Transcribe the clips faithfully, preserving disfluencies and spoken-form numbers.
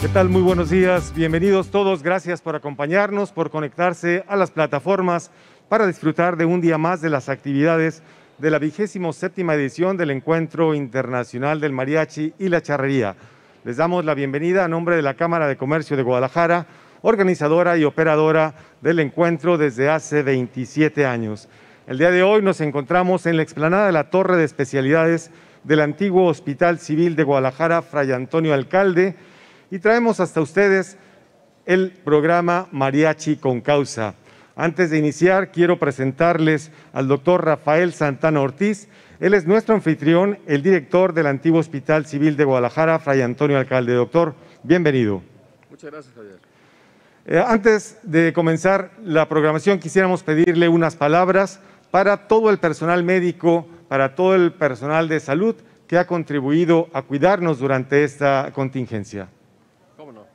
¿Qué tal? Muy buenos días, bienvenidos todos, gracias por acompañarnos, por conectarse a las plataformas para disfrutar de un día más de las actividades de la vigésimo séptima edición del Encuentro Internacional del Mariachi y la Charrería. Les damos la bienvenida a nombre de la Cámara de Comercio de Guadalajara, organizadora y operadora del encuentro desde hace veintisiete años. El día de hoy nos encontramos en la explanada de la Torre de Especialidades del antiguo Hospital Civil de Guadalajara, Fray Antonio Alcalde, y traemos hasta ustedes el programa Mariachi con Causa. Antes de iniciar, quiero presentarles al doctor Rafael Santana Ortiz. Él es nuestro anfitrión, el director del antiguo Hospital Civil de Guadalajara, Fray Antonio Alcalde. Doctor, bienvenido. Muchas gracias, Javier. Eh, antes de comenzar la programación, quisiéramos pedirle unas palabras para todo el personal médico, para todo el personal de salud que ha contribuido a cuidarnos durante esta contingencia. ¿Cómo no?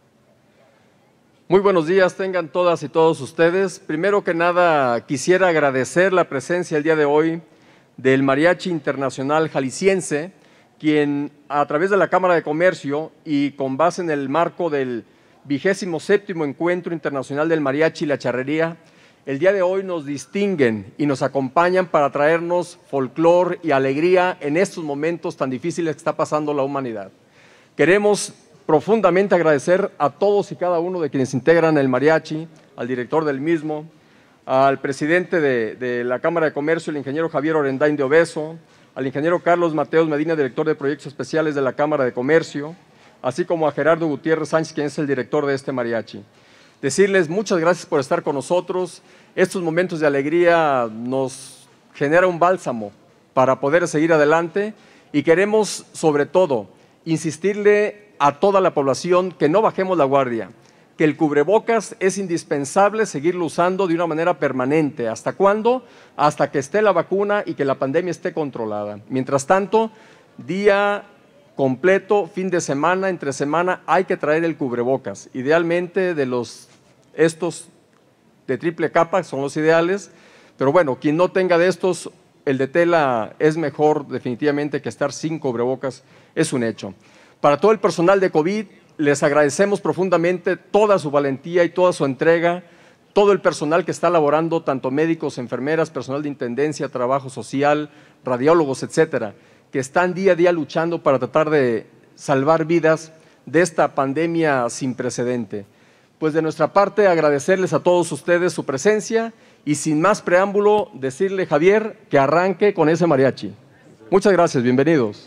Muy buenos días tengan todas y todos ustedes. Primero que nada, quisiera agradecer la presencia el día de hoy del Mariachi Internacional Jalisciense, quien a través de la Cámara de Comercio y con base en el marco del vigésimo séptimo Encuentro Internacional del Mariachi y la Charrería, el día de hoy nos distinguen y nos acompañan para traernos folclor y alegría en estos momentos tan difíciles que está pasando la humanidad. Queremos profundamente agradecer a todos y cada uno de quienes integran el mariachi, al director del mismo, al presidente de, de la Cámara de Comercio, el ingeniero Javier Orendain de Obeso, al ingeniero Carlos Mateos Medina, director de Proyectos Especiales de la Cámara de Comercio, así como a Gerardo Gutiérrez Sánchez, quien es el director de este mariachi. Decirles muchas gracias por estar con nosotros. Estos momentos de alegría nos genera un bálsamo para poder seguir adelante y queremos, sobre todo, insistirle a toda la población que no bajemos la guardia, que el cubrebocas es indispensable seguirlo usando de una manera permanente. ¿Hasta cuándo? Hasta que esté la vacuna y que la pandemia esté controlada. Mientras tanto, día completo, fin de semana, entre semana, hay que traer el cubrebocas. Idealmente de los estos de triple capa son los ideales, pero bueno, quien no tenga de estos, el de tela es mejor definitivamente que estar sin cubrebocas, es un hecho. Para todo el personal de COVID, les agradecemos profundamente toda su valentía y toda su entrega, todo el personal que está laborando, tanto médicos, enfermeras, personal de intendencia, trabajo social, radiólogos, etcétera, que están día a día luchando para tratar de salvar vidas de esta pandemia sin precedente. Pues de nuestra parte, agradecerles a todos ustedes su presencia y sin más preámbulo, decirle, Javier, que arranque con ese mariachi. Muchas gracias, bienvenidos.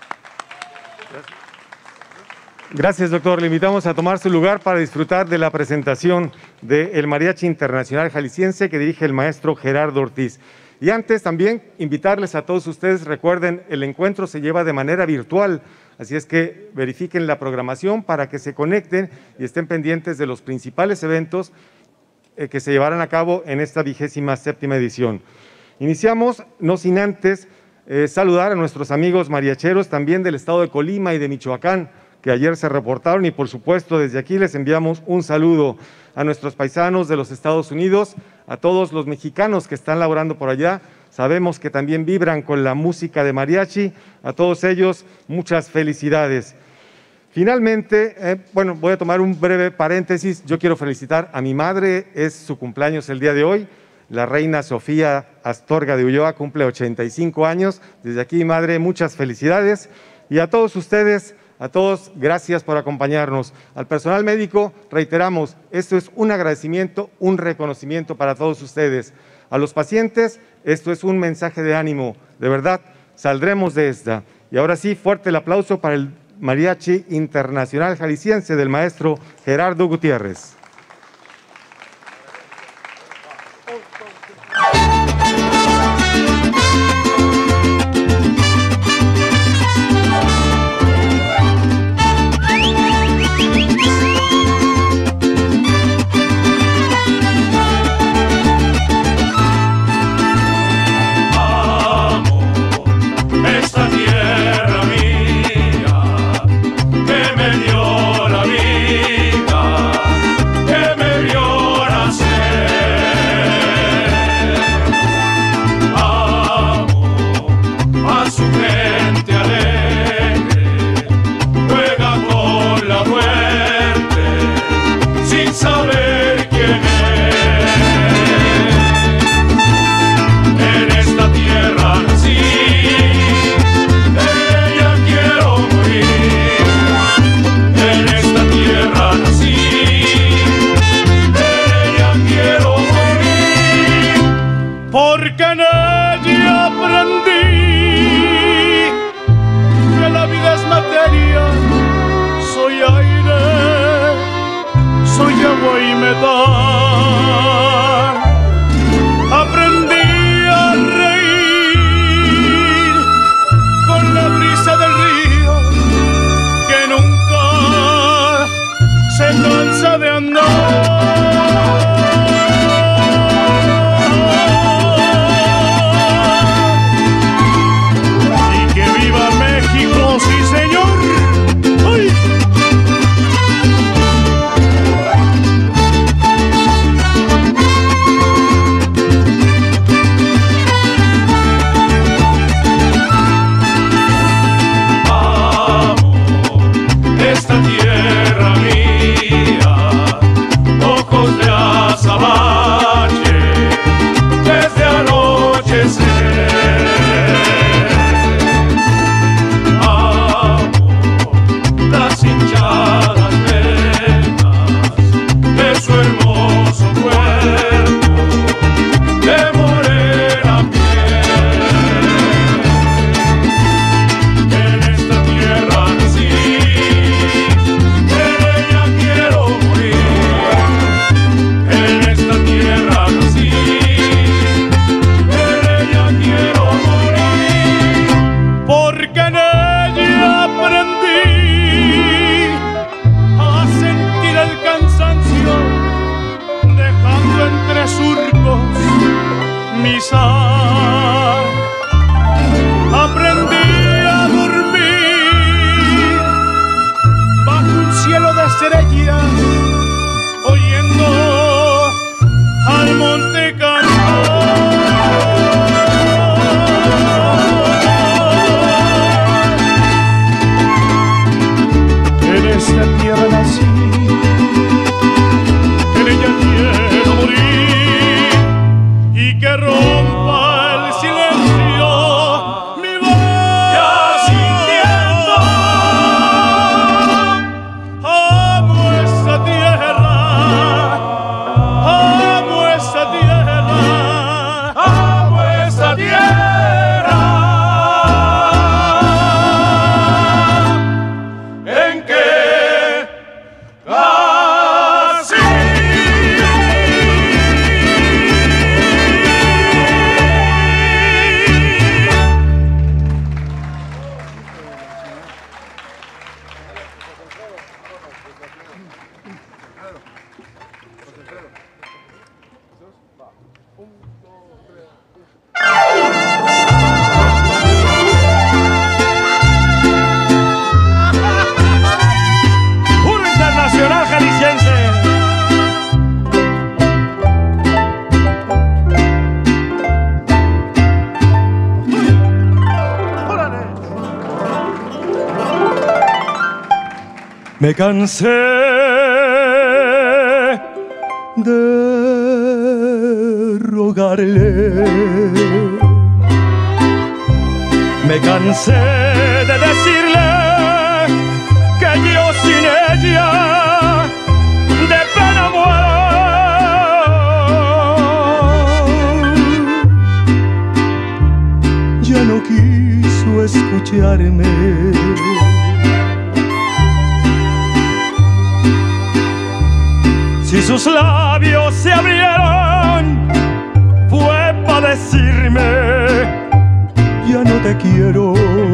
Gracias, doctor. Le invitamos a tomar su lugar para disfrutar de la presentación del Mariachi Internacional Jalisciense que dirige el maestro Gerardo Ortiz. Y antes también invitarles a todos ustedes, recuerden, el encuentro se lleva de manera virtual, así es que verifiquen la programación para que se conecten y estén pendientes de los principales eventos eh, que se llevarán a cabo en esta vigésima séptima edición. Iniciamos, no sin antes eh, saludar a nuestros amigos mariacheros también del estado de Colima y de Michoacán, que ayer se reportaron, y por supuesto desde aquí les enviamos un saludo a nuestros paisanos de los Estados Unidos, a todos los mexicanos que están laborando por allá. Sabemos que también vibran con la música de mariachi. A todos ellos, muchas felicidades. Finalmente, eh, bueno, voy a tomar un breve paréntesis. Yo quiero felicitar a mi madre, es su cumpleaños el día de hoy. La reina Sofía Astorga de Ulloa cumple ochenta y cinco años. Desde aquí, madre, muchas felicidades. Y a todos ustedes, a todos, gracias por acompañarnos. Al personal médico, reiteramos, esto es un agradecimiento, un reconocimiento para todos ustedes. A los pacientes, esto es un mensaje de ánimo. De verdad, saldremos de esta. Y ahora sí, fuerte el aplauso para el Mariachi Internacional Jalisciense del maestro Gerardo Gutiérrez. Que me dio la vida. prisa de andar. Y que viva México, sí señor. ¡Ay! Esta tierra mía, ojos de azabache, desde anochecer. Amo las hinchadas venas de su hermoso cuerpo, de morena piel. En esta tierra nací, surcos mi sal. Aprendí a dormir bajo un cielo de estrellas, oyendo al monte cantar. En esta tierra nací, en ella quiero morir, y que rompa el silencio mi voz. Ya sintiendo, amo esta tierra, amo esta tierra, amo esta tierra, en que nací. Puro internacional jalisciense. Me cansé de rogarle, me cansé de decirle que yo sin ella de pena muero. Ya no quiso escucharme. Si sus labios se abrieron, fue para decirme: ya no te quiero.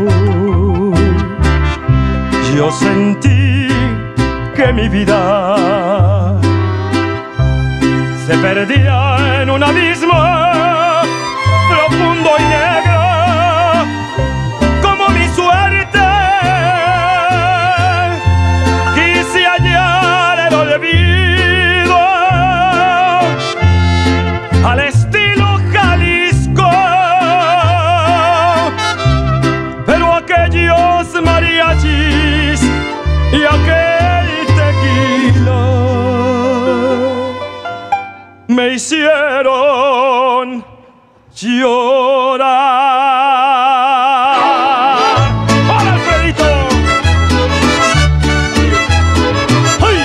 Yo sentí que mi vida se perdía en un abismo profundo y negro, como mi suerte. Quise hallar el olvido al estilo Jalisco, pero aquellos mariachis y aquel tequila me hicieron llorar. ¡Hola, Alfredito! ¡Ay!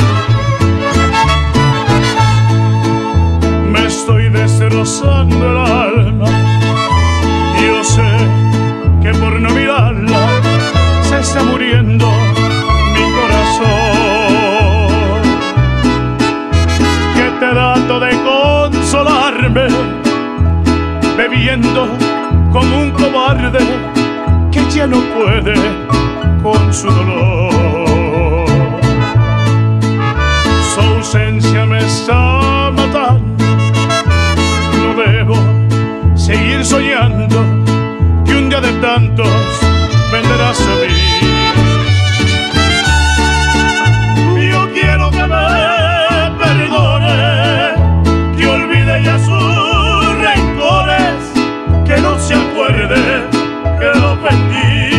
Me estoy destrozando el alma. Yo sé que por no mirarla se está muriendo mi corazón. Que trato de consolarme bebiendo como un cobarde que ya no puede con su dolor. ausencia me está matando. No debo seguir soñando que un día de tantos vendrás a mí. Yo quiero que me perdone, que olvide ya sus rencores, que no se acuerde que lo ofendí.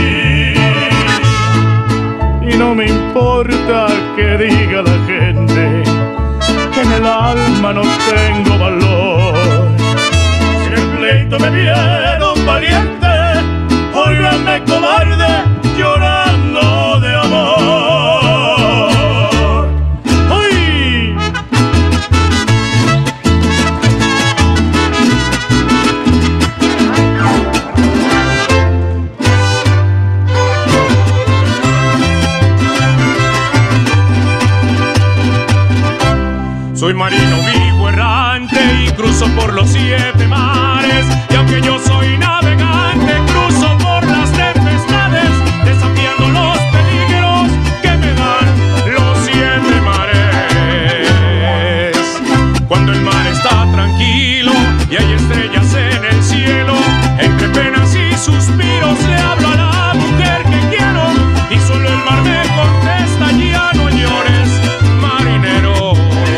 Y no me importa que diga la gente que en el alma no tengo valor. Si en el pleito me vieron valiente, óiganme cobarde llorando de amor. ¡Ay! Soy marino vivo errante y cruzo por los siete mares, y aunque yo soy navegante, cruzo por las tempestades, desafiando los peligros que me dan los siete mares. Cuando el mar está tranquilo y hay estrellas en el cielo, entre penas y suspiros le hablo a la mujer que quiero, y solo el mar me contesta: ya no llores, marinero.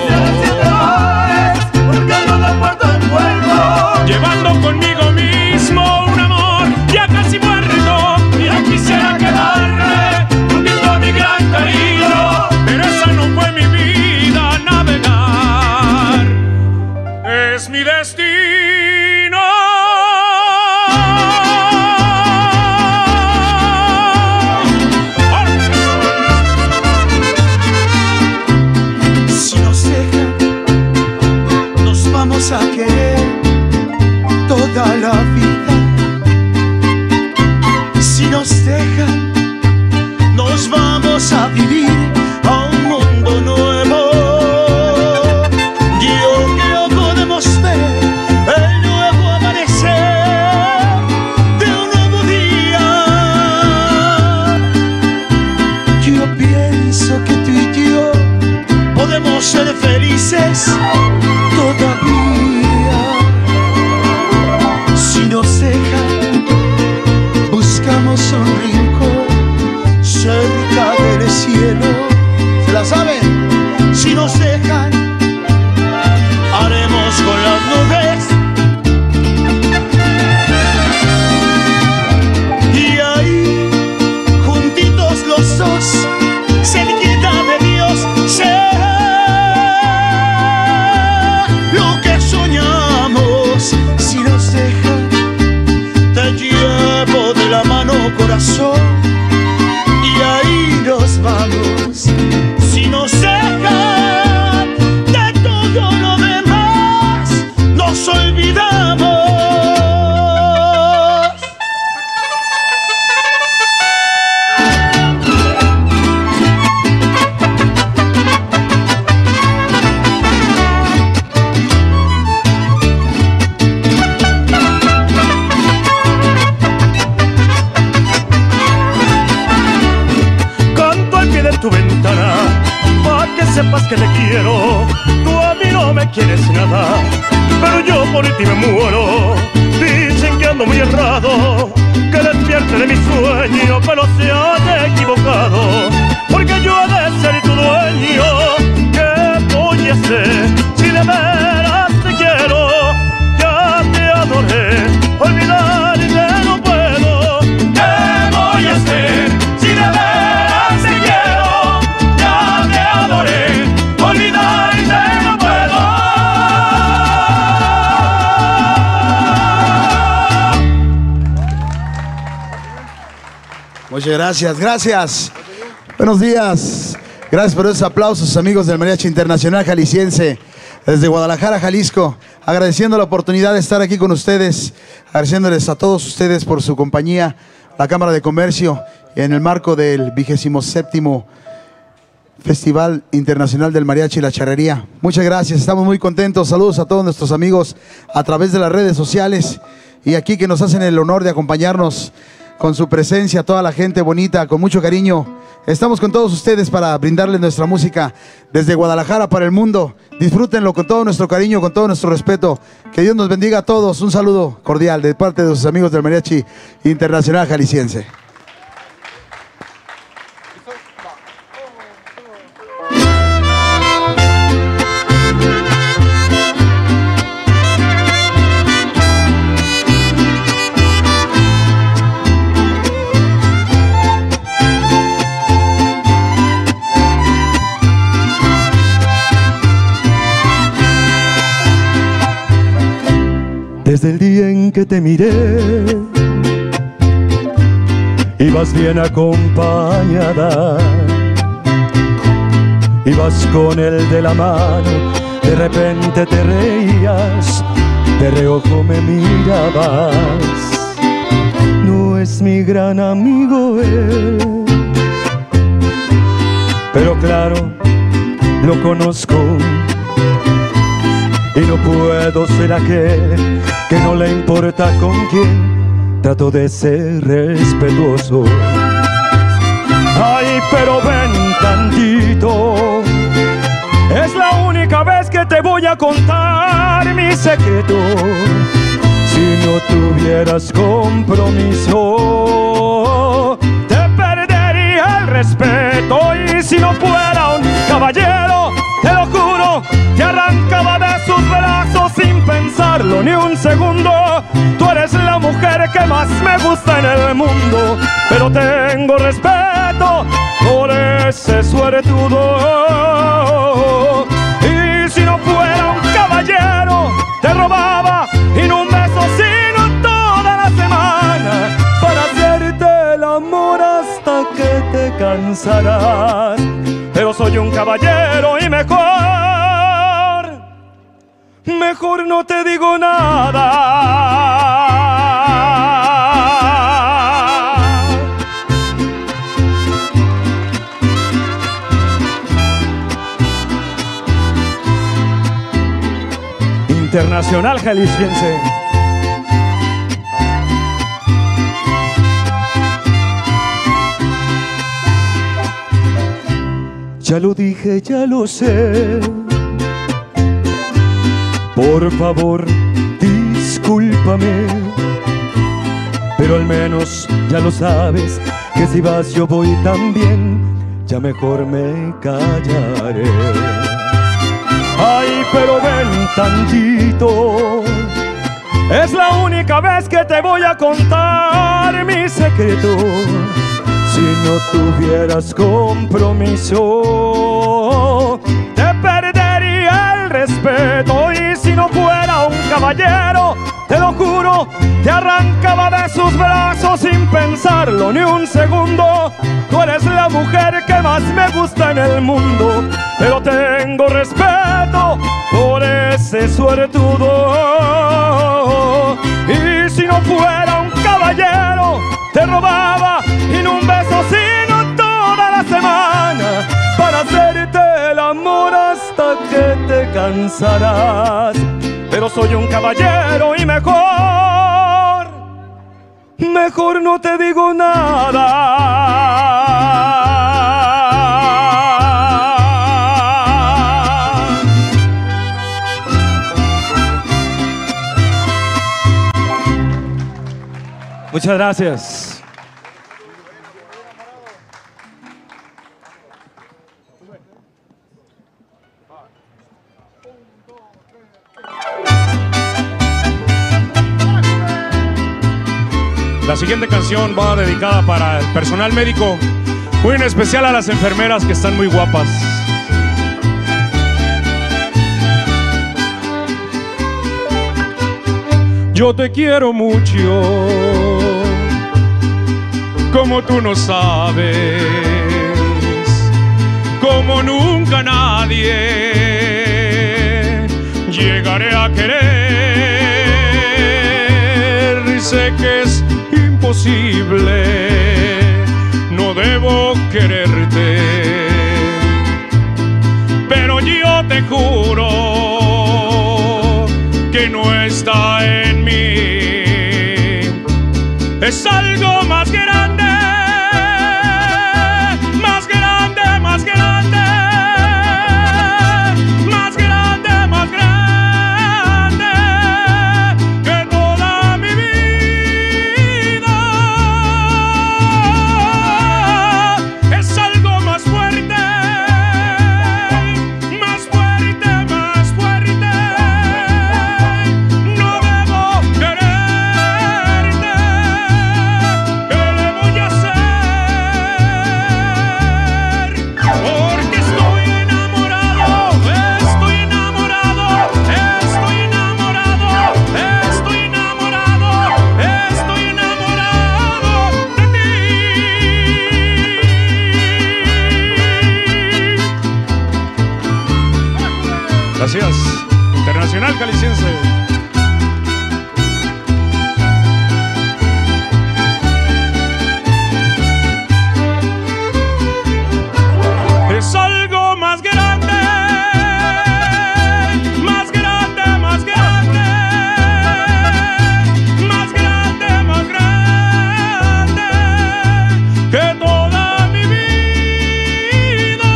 Llevando conmigo mismo un amor ya casi muerto, ya quisiera quedarme juntito a mi gran cariño, pero esa no fue mi vida. Navegar es mi destino. Si nos dejan, nos vamos a querer toda la vida. Si nos dejan, nos vamos a vivir a un mundo nuevo. Yo creo podemos ver el nuevo amanecer de un nuevo día. Yo pienso que tú y yo podemos ser felices todavía. Si nos dejan, buscamos un rincón cerca del cielo. ¿Se la saben? Si nos dejan, haremos con las nubes. Y ahí, juntitos los dos, cerquita de Dios, será lo que soñamos. Si nos dejan, te llevo de la mano, corazón, y ahí nos vamos. Si nos dejan, de todo lo demás nos olvidamos. Tu ventana, pa' que sepas que te quiero. Tú a mí no me quieres nada, pero yo por ti me muero. Dicen que ando muy errado, que despierte de mi sueño, pero se han equivocado, porque yo he de ser tu dueño. ¿Qué voy a hacer si de veras te quiero? Ya te adoré, olvidarte no puedo. ¿Qué voy a hacer si de veras olvidarte no puedo? Muchas gracias, gracias. Buenos días. Gracias por esos aplausos, amigos del Mariachi Internacional Jalisciense, desde Guadalajara, Jalisco. Agradeciendo la oportunidad de estar aquí con ustedes, agradeciéndoles a todos ustedes por su compañía, la Cámara de Comercio, en el marco del vigésimo séptimo Festival Internacional del Mariachi y la Charrería. Muchas gracias, estamos muy contentos. Saludos a todos nuestros amigos a través de las redes sociales y aquí que nos hacen el honor de acompañarnos con su presencia, toda la gente bonita, con mucho cariño, Estamos con todos ustedes para brindarles nuestra música desde Guadalajara para el mundo. Disfrútenlo con todo nuestro cariño, con todo nuestro respeto. Que Dios nos bendiga a todos. Un saludo cordial de parte de sus amigos del Mariachi Internacional Jalisciense. Desde el día en que te miré, ibas bien acompañada, ibas con él de la mano, de repente te reías, de reojo me mirabas. No es mi gran amigo él, pero claro, lo conozco. Y no puedo ser aquel que no le importa con quién, trato de ser respetuoso. Ay, pero ven tantito, es la única vez que te voy a contar mi secreto. Si no tuvieras compromiso, te perdería el respeto. Y si no fuera un caballero, te lo juro, te arrancaba de sus brazos sin pensarlo ni un segundo. Tú eres la mujer que más me gusta en el mundo, pero tengo respeto por ese suertudo. Y si no fuera un caballero, te robaba y no un beso, sino toda la semana, para hacerte el amor hasta que te cansarás. Pero soy un caballero y mejor, mejor no te digo nada. Internacional Jalisciense. Ya lo dije, ya lo sé. Por favor, discúlpame, pero al menos ya lo sabes, que si vas yo voy también, ya mejor me callaré. Ay, pero ven tantito, es la única vez que te voy a contar mi secreto. Si no tuvieras compromiso, te perdería el respeto. Y si no fuera un caballero, te lo juro, te arrancaba de sus brazos sin pensarlo ni un segundo. Tú eres la mujer que más me gusta en el mundo, pero tengo respeto por ese suertudo. Y si no fuera un caballero, te robaba y no un beso, sino toda la semana, para hacerte el amor hasta que te cansarás. Pero soy un caballero y mejor, mejor no te digo nada. Muchas gracias. La siguiente canción va dedicada para el personal médico, muy en especial a las enfermeras que están muy guapas. Yo te quiero mucho, como tú no sabes, como nunca nadie llegaré a querer. Sé que es imposible, no debo quererte, pero yo te juro que no está en mí. Es algo más grande, más Gracias. Internacional Jalisciense. Es algo más grande, más grande, más grande, más grande, más grande que toda mi vida.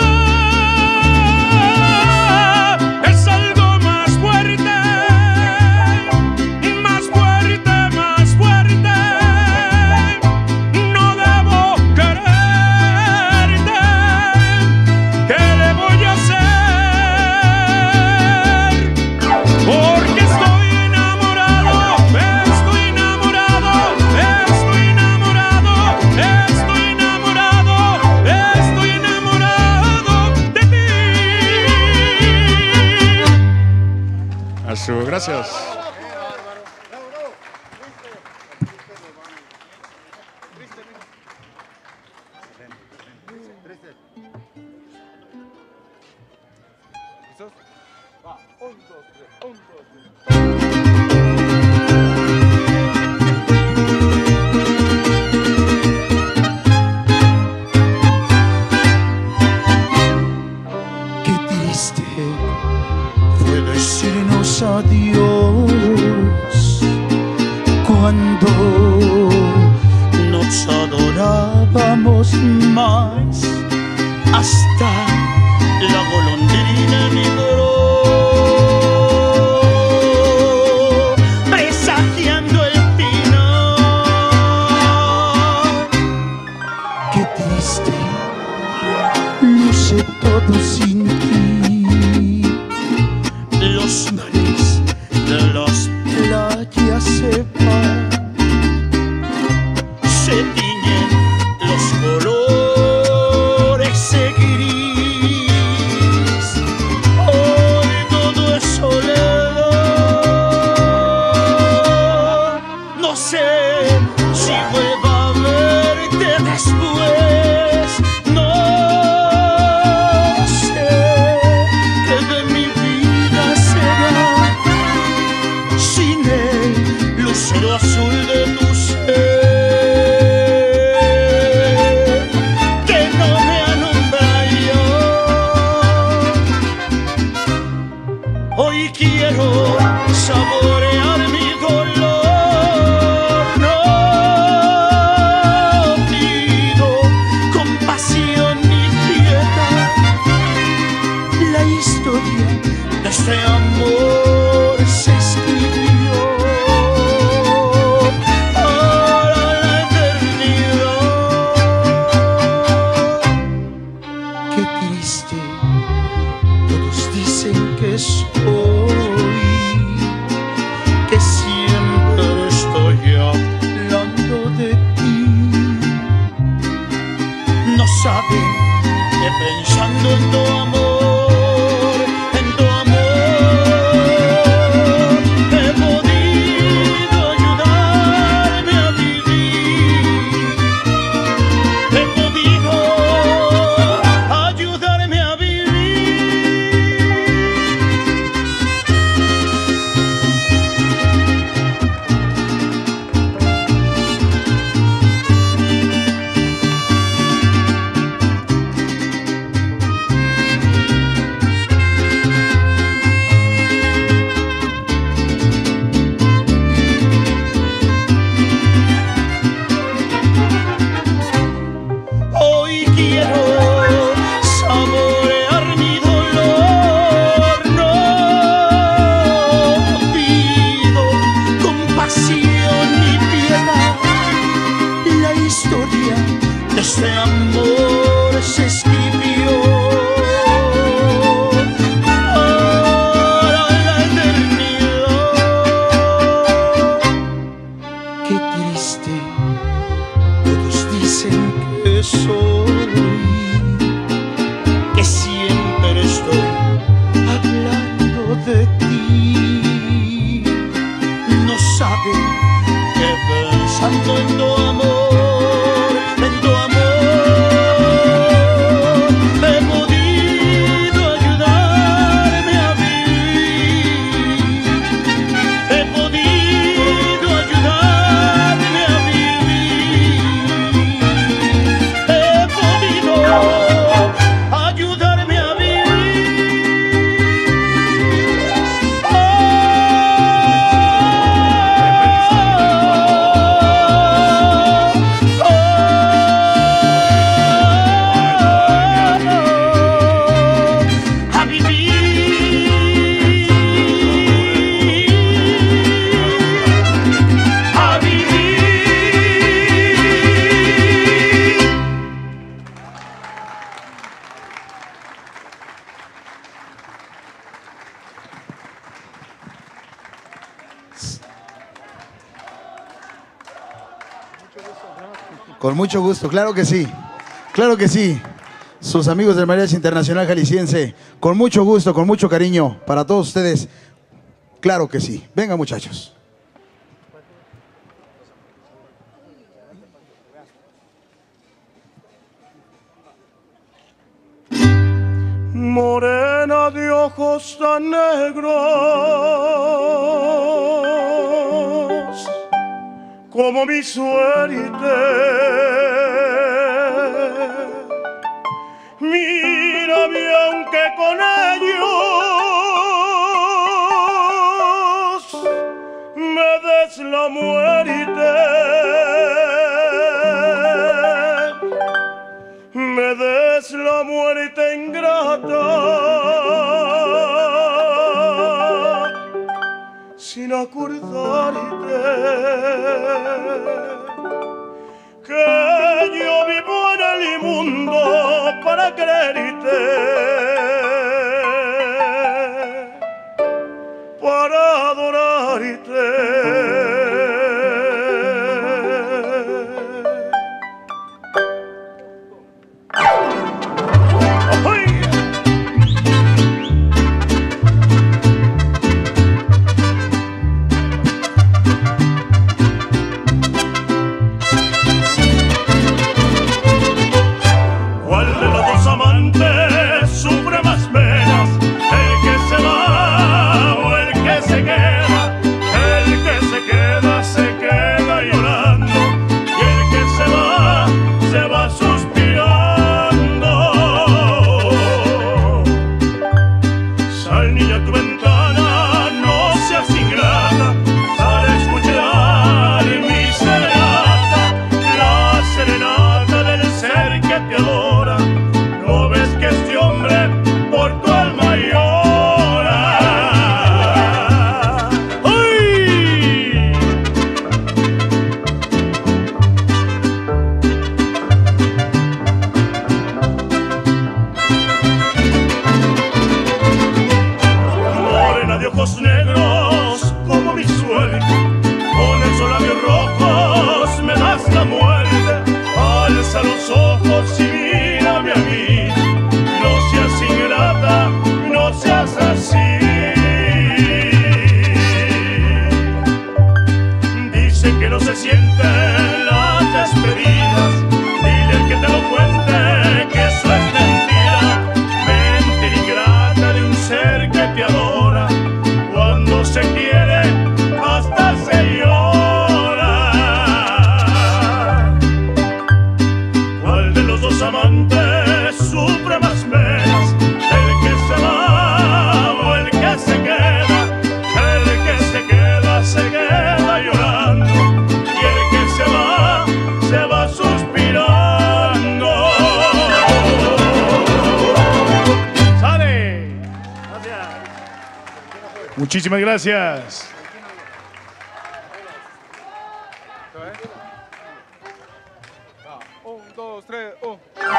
Es algo más fuerte, más fuerte, más fuerte. No debo quererte. ¿Qué le voy a hacer? Porque estoy enamorado, estoy enamorado, estoy enamorado, estoy enamorado, estoy enamorado de ti. Así, gracias. Qué triste fue decirnos adiós cuando nos adorábamos más. Hasta la golondrina migró, presagiando el final. Qué triste luce todo sin ti. Los mares de las playas se van, se tiñen los colores gris. Hoy todo es soledad. No sé si vuelva a verte después. No sé qué de mi vida será sin el lucero azul de tu ser, que no me alumbra ya. Hoy quiero saborear mi dolor. No pido compasión ni piedad. La historia de este amor se escribió para la eternidad. Qué triste, todos dicen que soy, que siempre estoy hablando de ti. No saben que pensando en tu amor, en tu amor, he podido ayudarme a vivir. He podido ayudarme a vivir. Con mucho gusto, claro que sí. Claro que sí. Sus amigos del Mariachi Internacional Jalisciense, con mucho gusto, con mucho cariño para todos ustedes. Claro que sí. Venga, muchachos. Morena de ojos tan negros como mi suerte, mírame aunque con ellos me des la muerte, me des la muerte ingrata, sin acordarte que yo vivo en el mundo para quererte, para adorarte. Muchísimas gracias. Un, dos, tres, un.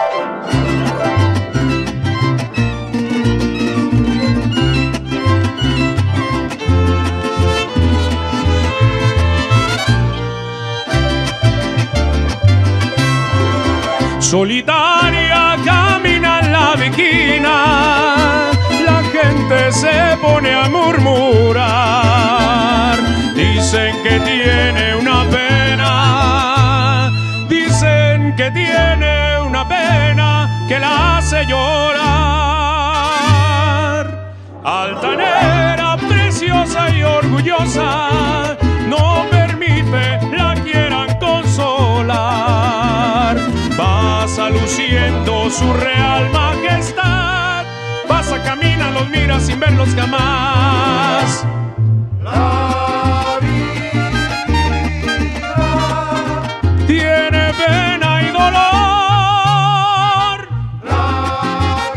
Solitaria camina en la esquina, la gente se pone a murmurar. Dicen que tiene una pena, dicen que tiene una pena que la hace llorar. Altanera, preciosa y orgullosa, no permite la quieran consolar. Pasa luciendo su real majestad, pasa, camina, los mira sin verlos jamás. La vida tiene pena y dolor, La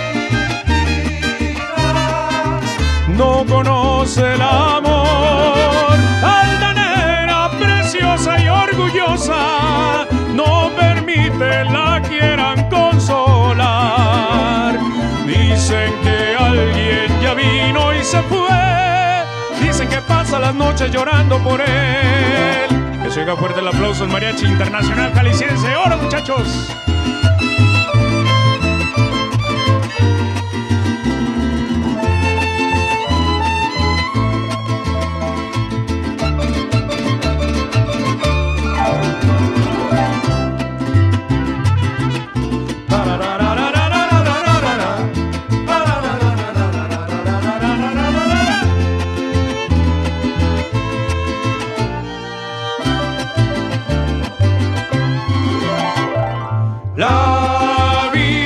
vida no conoce el amor. Altanera, preciosa y orgullosa, no permite la quieran consolar. Dicen que alguien ya vino y se fue, dicen que pasa las noches llorando por él, que Que se oiga fuerte el aplauso al Mariachi Internacional Jalisciense. ¡Hola, muchachos! La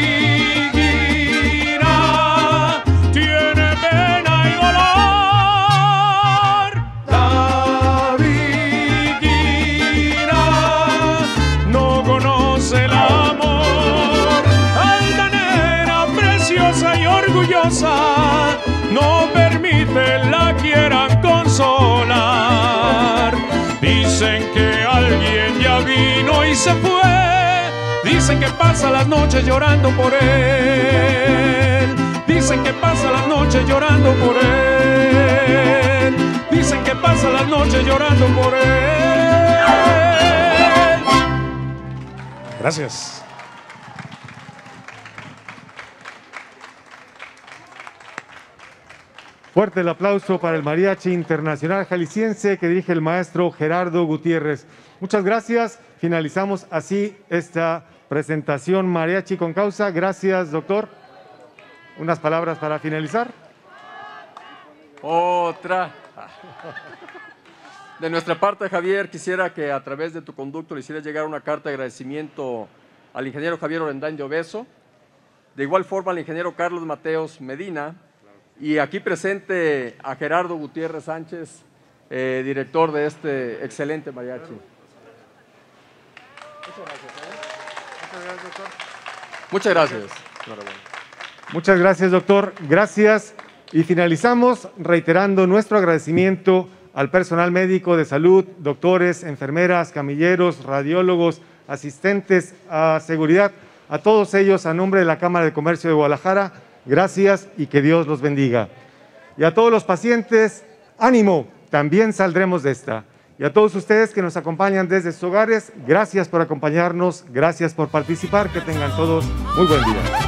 Virgina tiene pena y dolor. La Virgina no conoce el amor. Altanera, preciosa y orgullosa, no permite la quieran consolar. Dicen que alguien ya vino y se fue. Dicen que pasa las noches llorando por él. Dicen que pasa las noches llorando por él. Dicen que pasa las noches llorando por él. Gracias. Fuerte el aplauso para el Mariachi Internacional Jalisciense que dirige el maestro Gerardo Gutiérrez. Muchas gracias. Finalizamos así esta presentación Mariachi con Causa. Gracias, doctor. Unas palabras para finalizar. Otra. De nuestra parte, Javier, quisiera que a través de tu conducto le hicieras llegar una carta de agradecimiento al ingeniero Javier Orendain de Obeso, de igual forma al ingeniero Carlos Mateos Medina, y aquí presente a Gerardo Gutiérrez Sánchez, eh, director de este excelente mariachi. Muchas gracias. ¿eh? Muchas gracias, doctor. Muchas gracias. Enhorabuena. Muchas gracias, doctor. Gracias. Y finalizamos reiterando nuestro agradecimiento al personal médico de salud, doctores, enfermeras, camilleros, radiólogos, asistentes a seguridad, a todos ellos a nombre de la Cámara de Comercio de Guadalajara. Gracias y que Dios los bendiga. Y a todos los pacientes, ánimo, también saldremos de esta. Y a todos ustedes que nos acompañan desde sus hogares, gracias por acompañarnos, gracias por participar, que tengan todos muy buen día.